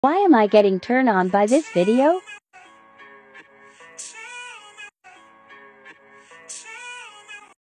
Why am I getting turned on by this video?